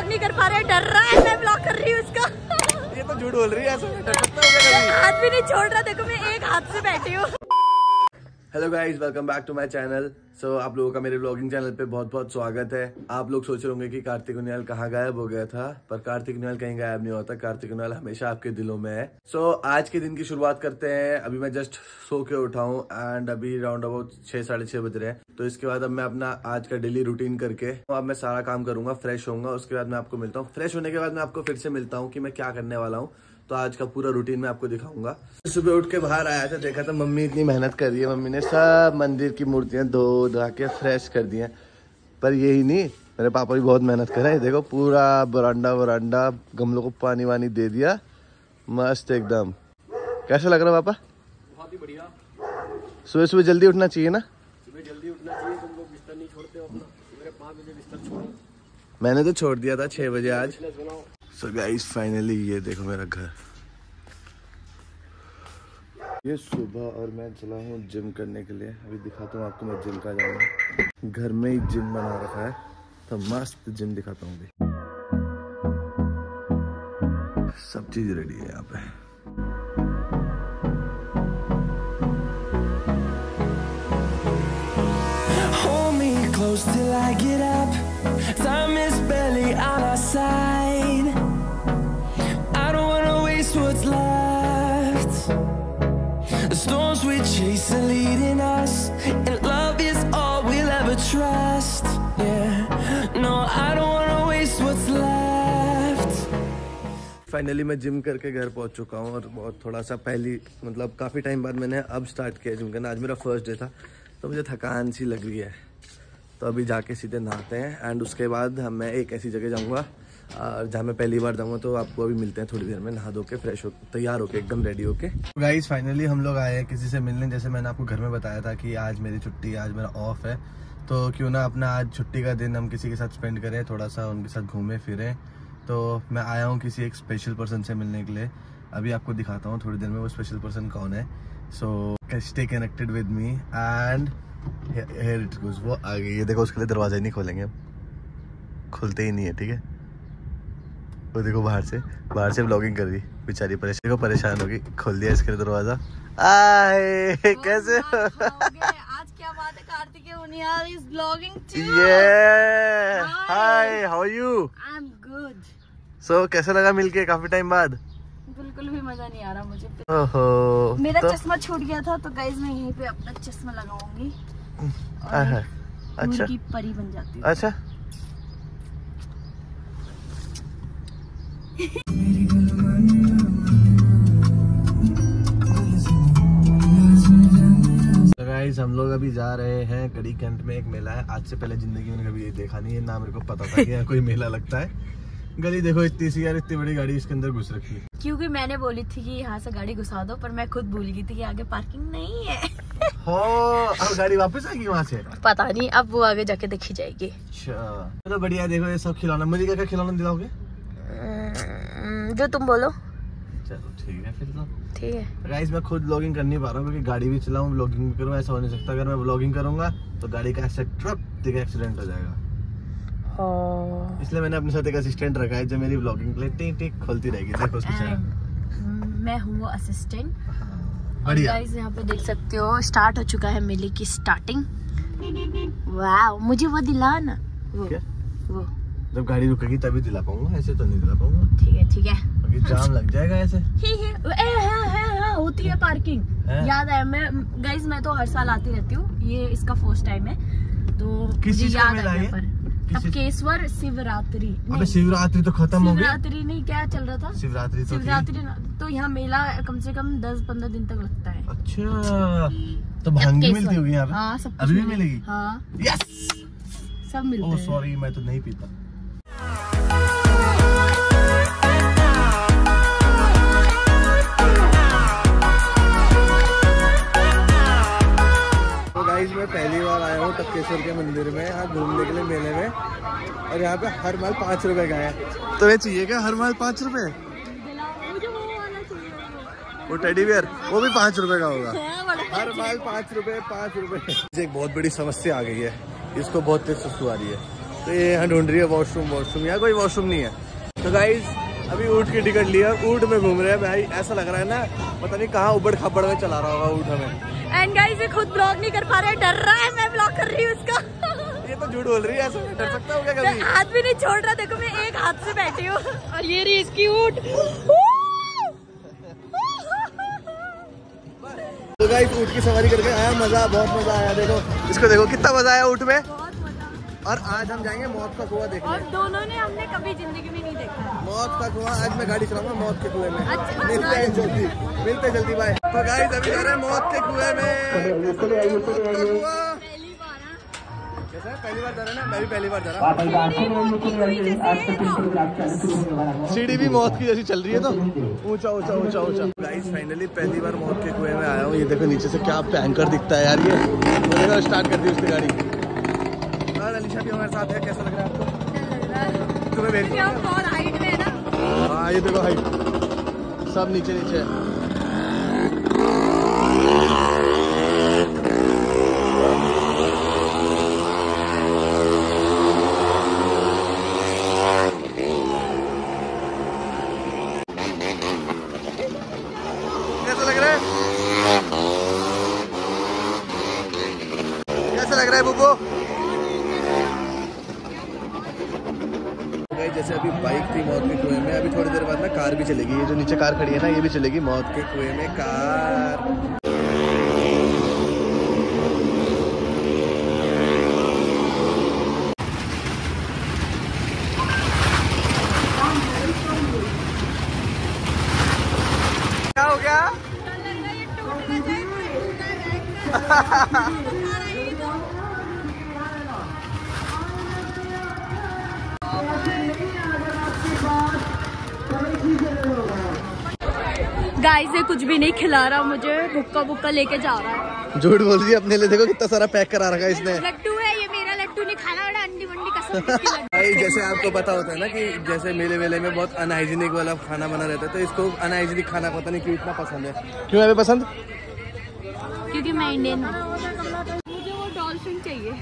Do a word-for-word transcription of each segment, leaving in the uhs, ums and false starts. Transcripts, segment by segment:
Vlog नहीं कर पा रहे, डर रहा है, मैं व्लॉग कर रही हूँ उसका। ये तो झूठ बोल रही है, ऐसा डर सकता है? हाथ भी नहीं छोड़ रहा, देखो मैं एक हाथ से बैठी हूँ। Hello guys, welcome back to my channel. So आप लोगों का मेरे व्लॉगिंग चैनल पे बहुत बहुत स्वागत है। आप लोग सोच रहे होंगे कि कार्तिक उनियाल कहाँ गायब हो गया था, पर कार्तिक उनियाल कहीं गायब नहीं होता। कार्तिक उनियाल हमेशा आपके दिलों में है। सो so, आज के दिन की शुरुआत करते हैं। अभी मैं जस्ट सो के उठा हूँ एंड अभी राउंड अबाउट छह साढ़े छह बज रहे हैं। तो इसके बाद अब मैं अपना आज का डेली रूटीन करके अब मैं सारा काम करूंगा, फ्रेश होऊंगा। उसके बाद मैं आपको मिलता हूँ। फ्रेश होने के बाद मैं आपको फिर से मिलता हूँ कि मैं क्या करने वाला हूँ। तो आज का पूरा रूटीन मैं आपको दिखाऊंगा। सुबह उठ के बाहर आया था, देखा था मम्मी इतनी मेहनत कर रही है। मम्मी ने सब मंदिर की मूर्तियां धो धा के फ्रेश कर दी हैं। पर यही नहीं, मेरे पापा भी बहुत मेहनत कर रहे हैं। देखो पूरा बरांडा बरांडा गमलों को पानी वानी दे दिया, मस्त एकदम। कैसा लग रहा है पापा? बहुत ही बढ़िया। सुबह सुबह जल्दी उठना चाहिए ना? सुबह जल्दी उठना चाहिए। तुम लोग बिस्तर नहीं छोड़ते हो अपना। सुबह पाँच बजे बिस्तर छोड़ो। मैंने तो छोड़ दिया था छह बजे आज। सो गाइस फाइनली ये देखो मेरा घर। ये सुबह और मैं चला हूँ जिम करने के लिए। अभी दिखाता हूँ आपको मैं जिम का जाऊँगा। घर में ही जिम बना रखा है, तो मस्त जिम दिखाता हूँ। सब चीज रेडी है यहाँ पे। Hold me close till I get up. Time is barely on our side. I don't wanna waste what's left. The storms we chase are leading us, and love is all we'll ever trust. Yeah, no, I don't wanna waste what's left. Finally मैं gym करके घर पहुंच चुका हूं और बहुत थोड़ा सा पहली मतलब काफ़ी टाइम बाद मैंने अब स्टार्ट किया जिम करना। आज मेरा फर्स्ट डे था, तो मुझे थकान सी लग रही है। तो अभी जाके सीधे नहाते हैं एंड उसके बाद हम मैं एक ऐसी जगह जाऊंगा जहाँ मैं पहली बार जाऊंगा। तो आपको अभी मिलते हैं थोड़ी देर में, नहा धो के फ्रेश हो तैयार होके एकदम रेडी होके। गाइस फाइनली हम लोग आए हैं किसी से मिलने। जैसे मैंने आपको घर में बताया था कि आज मेरी छुट्टी है, आज मेरा ऑफ है, तो क्यों ना अपना आज छुट्टी का दिन हम किसी के साथ स्पेंड करें, थोड़ा सा उनके साथ घूमें फिरें। तो मैं आया हूँ किसी एक स्पेशल पर्सन से मिलने के लिए। अभी आपको दिखाता हूँ थोड़ी देर में वो स्पेशल पर्सन कौन है। So stay connected with me and here it goes. वो आ गई है, देखो उसके लिए दरवाजा ही नहीं खोलेंगे, अब खुलते ही नहीं है, ठीक है। वो देखो बाहर से बाहर से व्लॉगिंग कर रही बेचारी, परेशान को परेशान होगी। खोल दिया इसके लिए दरवाजा। आए कैसे हो? आज क्या बात है, Kartik Uniyal is vlogging too. ये hi, how are you? I am good. So कैसा लगा मिलके काफी टाइम बाद? बिल्कुल भी मजा नहीं आ रहा मुझे। ओहो, मेरा तो? चश्मा छूट गया था, तो गाइस मैं यहीं पे अपना चश्मा लगाऊंगी और अच्छा की परी बन जाती हूँ। अच्छा तो गाइस हम लोग अभी जा रहे हैं गड़ी कैंट में। एक मेला है, आज से पहले जिंदगी में कभी ये देखा नहीं है ना, मेरे को पता था कि यहाँ कोई मेला लगता है। गली देखो इतनी सी यार, इतनी बड़ी गाड़ी इसके अंदर घुस रखी है। क्योंकि मैंने बोली थी कि यहाँ से गाड़ी घुसा दो, पर मैं खुद भूल गई थी कि आगे पार्किंग नहीं है। हो, अब गाड़ी वापस आएगी वहाँ से? पता नहीं, अब वो आगे जाके देखी जाएगी। अच्छा चलो बढ़िया। देखो ये सब खिलौना, मुझे क्या क्या खिलौना दिलाओगे? जो तुम बोलो। चलो ठीक है फिर तो। ठीक है गाइस मैं खुद व्लॉगिंग कर नहीं पा रहा हूँ क्योंकि गाड़ी भी चलाऊं व्लॉगिंग भी करूँ, ऐसा हो नहीं सकता। अगर मैं व्लॉगिंग करूंगा तो गाड़ी का ऐसे ट्रक दिखे एक्सीडेंट हो जाएगा। इसलिए मैंने अपने साथ एक असिस्टेंट रखा है जो मेरी व्लॉगिंग के लिए टिक टिक खोलती रहेगी। देखो उसके साथ मैं हूँ वो असिस्टेंट। बढ़िया। गाइस यहाँ पे देख सकते हो स्टार्ट हो चुका है मेले की स्टार्टिंग। वाह, मुझे वो दिला ना। वो क्या? वो जब गाड़ी रुकेगी तभी दिला पाऊंगा, ऐसे तो नहीं दिला पाऊंगा। ठीक है ठीक है, अभी जाम लग जाएगा ऐसे। ही ही ए, हाँ, हाँ, हाँ, होती है पार्किंग। याद है, मैं गाइस मैं तो हर साल आती रहती हूँ, ये इसका फर्स्ट टाइम है। तो किस चीज का मेला है? टपकेश्वर शिवरात्रि। अबे शिवरात्रि तो खत्म हो गई। शिवरात्रि नहीं, क्या चल रहा था? शिवरात्रि तो शिवरात्रि तो यहाँ मेला कम से कम दस पंद्रह दिन तक लगता है। अच्छा तो भांग भी मिलती होगी यहाँ पे? हाँ, सब अभी भी मिलेगी? हाँ यस, सब मिलता है। ओह सॉरी, मैं तो नहीं पीता। मैं पहली बार आया हूँ टपकेश्वर के मंदिर में, यहाँ घूमने के लिए मेले में। और यहाँ पे हर माल पाँच रुपए का है। तो ये चाहिए क्या हर माल पाँच रुपए? वो टेडी बियर वो भी पाँच रुपए का होगा। हर माल पाँच रुपए पाँच रुपए। एक बहुत बड़ी समस्या आ गई है, इसको बहुत तेज सुसु आ रही है। तो ये यहाँ ढूंढ रही है वॉशरूम वॉशरूम यहाँ कोई वॉशरूम नहीं है। तो गाइज अभी ऊँट की टिकट लिया, ऊँट में घूम रहे हैं भाई। ऐसा लग रहा है ना पता नहीं कहाँ उबड़ खबड़ में चला रहा होगा ऊँट हमें। एंड गाइस ये खुद ब्लॉग नहीं कर पा रहा है, डर रहा है, मैं ब्लॉग कर रही हूँ उसका। ये तो झूठ बोल रही है, ऐसा डर सकता हूँ क्या कभी? हाथ भी नहीं छोड़ रहा, देखो मैं एक हाथ से बैठी हूँ और ये रही इसकी ऊँट। तो गाइस ऊँट की सवारी करके आया, मजा बहुत मजा आया। देखो इसको देखो कितना मजा आया ऊँट में। बहुत मजा। और आज हम जाएंगे मौत का कुआं देखने। और दोनों ने हमने कभी जिंदगी में नहीं देखा है मौत का कुआं। आज मैं गाड़ी चलाऊंगा मौत के कुएं में। अच्छा, मिलते हैं जल्दी, मिलते हैं जल्दी, बाय। तो गाइस अभी जा रहे हैं मौत के कुएं में। मौत का कुआं कैसा है? पहली बार जा रहा है ना, मैं भी पहली बार जा रहा हूँ। सीढ़ी भी मौत की जैसी चल रही है, तो ऊंचा ऊंचा ऊंचा ऊंचा। गाइस फाइनली पहली बार मौत के कुएं में आया हूँ। ये देखो नीचे से क्या भयंकर दिखता है यार। ये स्टार्ट कर दी उसने गाड़ी। और अलीशा भी हमारे साथ है, कैसा लग रहा है आपको? तुम्हें भेज दिया बहुत हाइट में है ना। हाँ ये देखो हाइट सब नीचे नीचे है। कैसा लग रहा है? कैसा लग रहा है बुब्बू? जैसे अभी बाइक थी मौत के कुएं में, अभी थोड़ी देर बाद ना कार भी चलेगी। ये जो नीचे कार खड़ी है ना, ये भी चलेगी मौत के कुएं में कार। क्या हो गया? गाइस ये कुछ भी नहीं खिला रहा मुझे, भुक्का भुक्का लेके जा रहा है। झूठ बोल रही है अपने लिए। देखो कितना सारा पैक करा रखा है इसने। लड्डू है ये, मेरा लड्डू नहीं खाना, बड़ा अंडी वंडी कसम। भाई जैसे आपको पता होता है ना कि जैसे मेले वेले में बहुत अनहाइजीनिक वाला खाना बना रहता है, तो इसको अनहाइजीनिक खाना पता नहीं क्यों इतना पसंद है। क्यों है पसंद? क्योंकि मैं इंडियन हूँ। मुझे वो डॉल्फिन चाहिए।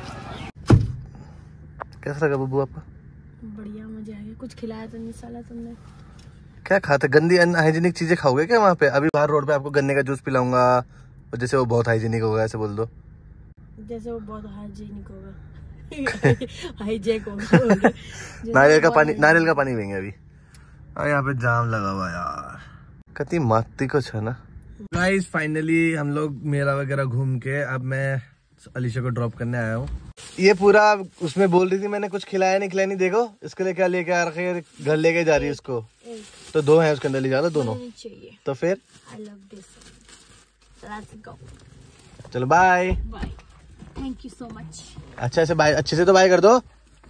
कैसा लगा बब्बू आपको? बढ़िया, मजा आ गया। कुछ खिलाया तो नहीं साला तुमने? क्या खाते? गंदी अनहाइजीनिक चीजें खाओगे क्या वहाँ पे? अभी बाहर रोड पे आपको गन्ने का जूस पिलाऊंगा, और जैसे वो बहुत हाइजीनिक होगा ऐसे बोल दो। जैसे वो बहुत हाइजीनिक होगा। हाइजेक होगा। नारियल का पानी, नारियल का पानी पियेंगे अभी। और यहाँ पे जाम लगा हुआ यार, कति माती कुछ है ना। गाइस फाइनली हम लोग मेला वगैरह घूम के अब मैं अलीशा को ड्रॉप करने आया हूँ। ये पूरा उसमें बोल रही थी मैंने कुछ खिलाया नहीं खिलाया नहीं। देखो इसके लिए क्या लेके आ रखे, घर लेके जा रही है उसको। तो दो है उसके अंदर ले जा रहा, दोनों चाहिए। तो फिर I love this. Let's go. चलो bye. Bye. Thank you so much. अच्छा से बाय, अच्छे से तो बाय कर दो।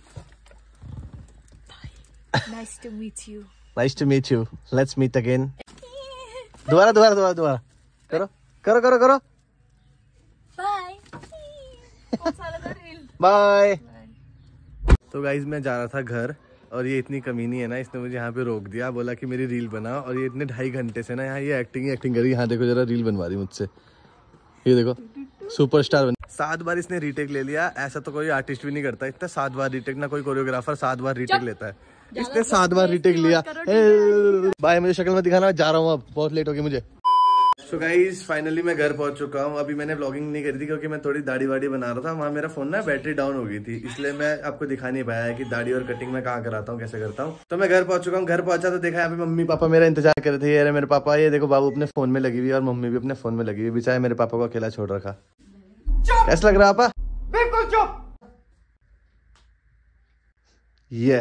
Nice to meet you. Nice to meet you. Let's meet again. दोबारा दोबारा दोबारा दोबारा करो करो करो करो। Bye. बाय। तो गाइज मैं जा रहा था घर, और ये इतनी कमीनी है ना, इसने मुझे यहाँ पे रोक दिया, बोला कि मेरी रील बनाओ। और ये इतने ढाई घंटे से ना यहाँ ये एक्टिंग ही एक्टिंग करी। यहाँ देखो जरा रील बनवा रही मुझसे। ये देखो सुपरस्टार बन। सात बार इसने रीटेक ले लिया। ऐसा तो कोई आर्टिस्ट भी नहीं करता इतना सात बार रीटेक, ना कोई कोरियोग्राफर सात बार रीटेक लेता है। इसने सात बार रीटेक लिया। बाय, मुझे शक्ल मत दिखाना, जा रहा हूँ अब, बहुत लेट हो गई मुझे। सो गाइज फाइनली मैं घर पहुंच चुका हूं। अभी मैंने व्लॉगिंग नहीं करी थी क्योंकि मैं थोड़ी दाढ़ी वाड़ी बना रहा था। वहाँ मेरा फोन ना बैटरी डाउन हो गई थी, इसलिए मैं आपको दिखा नहीं पाया कि दाढ़ी और कटिंग मैं कहाँ कराता हूँ, कैसे करता हूँ। तो मैं घर पहुंच चुका हूँ। घर पहुंचा तो देखा यहाँ पे मम्मी पापा मेरा इंतजार कर रहे थे। ये मेरे पापा, ये देखो बाबू अपने फोन में लगी हुई और मम्मी भी अपने फोन में लगी हुई। बेचारे मेरे पापा को अकेला छोड़ रखा। कैसा लग रहा है पापा? बिल्कुल चुप। ये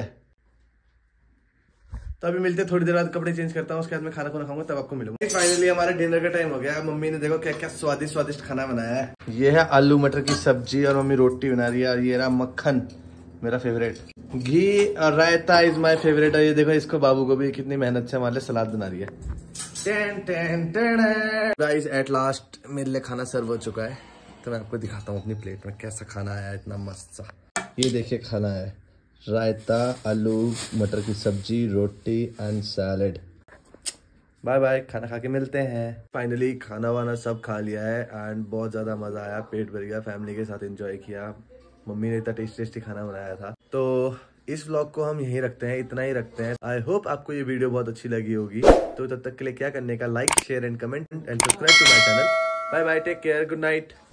तो अभी मिलते थोड़ी देर बाद, कपड़े चेंज करता हूँ, उसके बाद मैं खाना खाना खाऊंगा, तब आपको मिलूंगा। फाइनली हमारे डिनर का टाइम हो गया। मम्मी ने देखो क्या क्या स्वादिष्ट स्वादिष्ट खाना बनाया है। ये है आलू मटर की सब्जी, और मम्मी रोटी बना रही है। और ये रहा मक्खन, मेरा फेवरेट। घी और रायता इज माय फेवरेट। और ये देखो इसको, बाबू को भी कितनी मेहनत से हमारे लिए सलाद बना रही है। Ten ten ten. Guys at last मेरे लिए खाना सर्व हो चुका है, तो मैं आपको दिखाता हूँ अपनी प्लेट में कैसा खाना आया है, इतना मस्त सा। ये देखिए खाना है, रायता, आलू मटर की सब्जी, रोटी एंड सैलेड। बाय बाय, खाना खा के मिलते हैं। फाइनली खाना वाना सब खा लिया है एंड बहुत ज़्यादा मज़ा आया, पेट भर गया, फैमिली के साथ एंजॉय किया। मम्मी ने इतना टेस्टी टेस्टी खाना बनाया था। तो इस व्लॉग को हम यहीं रखते हैं, इतना ही रखते हैं। आई होप आपको ये वीडियो बहुत अच्छी लगी होगी। तो तब तक के लिए क्या करने का, like share and comment and subscribe to my channel. Bye bye, take care, good night.